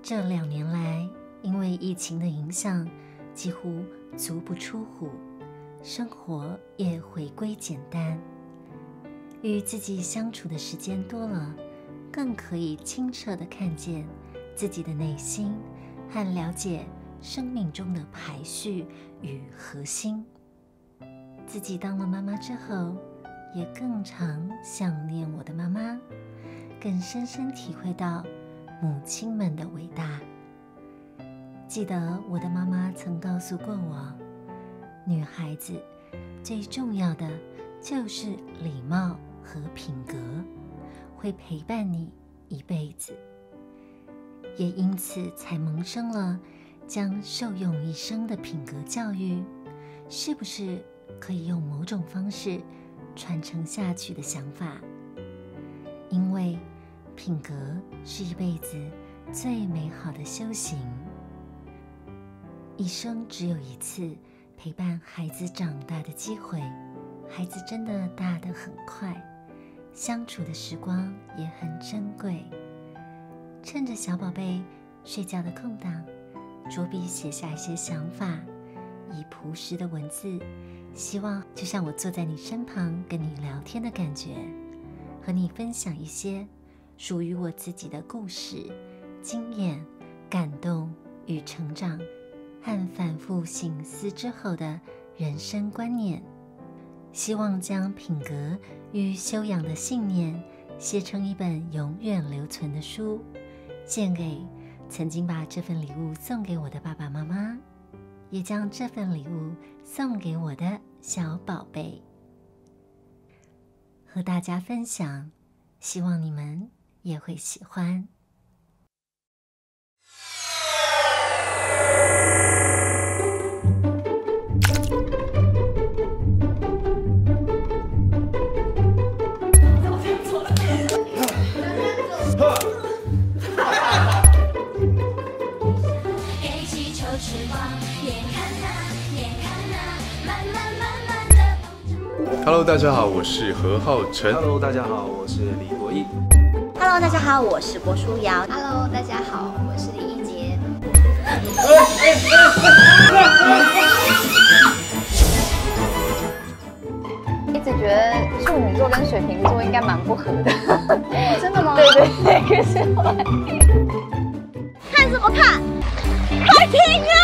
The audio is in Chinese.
这2年来，因为疫情的影响，几乎足不出户，生活也回归简单。与自己相处的时间多了，更可以清澈地看见自己的内心和了解生命中的排序与核心。自己当了妈妈之后，也更常想念我的妈妈，更深深体会到母亲们的伟大。记得我的妈妈曾告诉过我，女孩子最重要的就是礼貌和品格，会陪伴你一辈子。也因此才萌生了将受用一生的品格教育，是不是可以用某种方式传承下去的想法。因为品格是一辈子最美好的修行。一生只有一次陪伴孩子长大的机会，孩子真的大得很快，相处的时光也很珍贵。趁着小宝贝睡觉的空档，着笔写下一些想法，以朴实的文字，希望就像我坐在你身旁跟你聊天的感觉，和你分享一些属于我自己的故事、经验、感动与成长，和反复省思之后的人生观念。希望将品格与修养的信念写成一本永远留存的书，献给曾经把这份礼物送给我的爸爸妈妈，也将这份礼物送给我的小宝贝，和大家分享，希望你们也会喜欢。 Hello， 大家好，我是何浩晨。 Hello， 大家好，我是李国毅。 Hello， 大家好，我是郭书瑶。 Hello， 大家好，我是李一杰。 一直觉得处女座跟水瓶座应该蛮不合的。 真的吗？ 对，可是后来看什么看？快停啊！